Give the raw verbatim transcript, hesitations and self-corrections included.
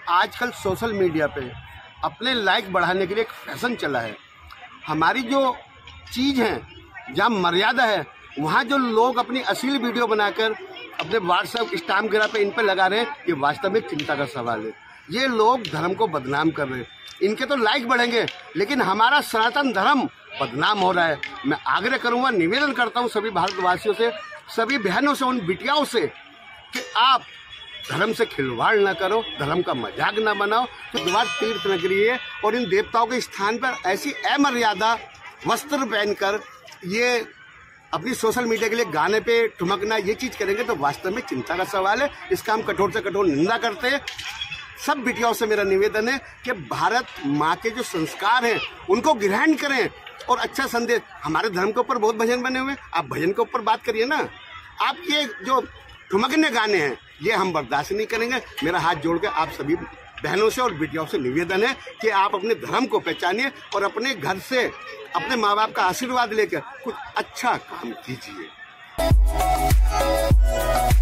आजकल social media पे अपने लाइक बढ़ाने के लिए एक फैशन चला है। हमारी जो चीज़ है, जहाँ मर्यादा है, वहाँ जो लोग अपनी अश्लील वीडियो बनाकर अपने व्हाट्सएप इंस्टाग्राम पे इन पे लगा रहे हैं, ये वास्तव में चिंता का सवाल है। ये लोग धर्म को बदनाम कर रहे हैं। इनके तो लाइक बढ़ेंगे, लेकिन हमारा सनातन धर्म बदनाम हो रहा है। मैं आग्रह करूँगा, निवेदन करता हूँ सभी भारतवासियों से, सभी बहनों से, उन बिटियाओं से कि आप धर्म से खिलवाड़ ना करो, धर्म का मजाक ना बनाओ। तो द्वार तीर्थ नगरी है और इन देवताओं के स्थान पर ऐसी अमर्यादा वस्त्र पहनकर ये अपनी सोशल मीडिया के लिए गाने पे ठुमकना, ये चीज करेंगे तो वास्तव में चिंता का सवाल है। इसका हम कठोर से कठोर निंदा करते हैं। सब बिटियाओं से मेरा निवेदन है कि भारत माँ के जो संस्कार हैं उनको ग्रहण करें और अच्छा संदेश। हमारे धर्म के ऊपर बहुत भजन बने हुए हैं, आप भजन के ऊपर बात करिए ना। आप ये जो ठुमकने गाने हैं ये हम बर्दाश्त नहीं करेंगे। मेरा हाथ जोड़ के आप सभी बहनों से और बेटियों से निवेदन है कि आप अपने धर्म को पहचानिए और अपने घर से अपने माँ बाप का आशीर्वाद लेकर कुछ अच्छा काम कीजिए।